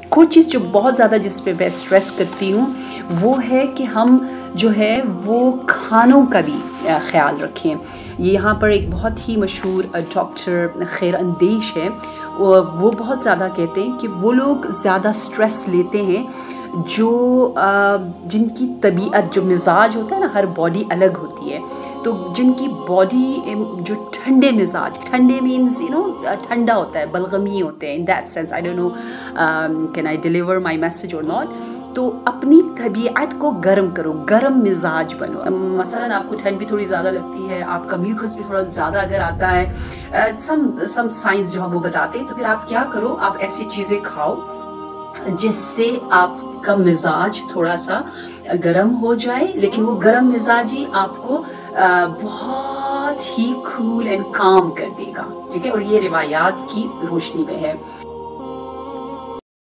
कुछ चीज़ जो बहुत ज़्यादा जिस पे मैं स्ट्रेस करती हूँ वो है कि हम जो है वो खानों का भी ख्याल रखें। ये यहाँ पर एक बहुत ही मशहूर डॉक्टर खैर अंदेश है, वो बहुत ज़्यादा कहते हैं कि वो लोग ज़्यादा स्ट्रेस लेते हैं जो जिनकी तबीयत, जो मिजाज होता है ना, हर बॉडी अलग होती है, तो जिनकी बॉडी जो ठंडे मिजाज, ठंडे मीन्स ठंडा होता है, बलगमी होते हैं, in that sense I don't know can I deliver my message or not. तो अपनी तबीयत को गर्म करो, गर्म मिजाज बनो। मसलन आपको ठंड भी थोड़ी ज़्यादा लगती है, आपका म्यूकस भी थोड़ा ज़्यादा अगर आता है, सम साइंस जो है वो बताते हैं, तो फिर आप क्या करो, आप ऐसी चीज़ें खाओ जिससे आपका मिजाज थोड़ा सा गर्म हो जाए, लेकिन वो गर्म मिजाज ही आपको बहुत ही कूल एंड काम कर देगा, ठीक है। और ये रिवायात की रोशनी में है।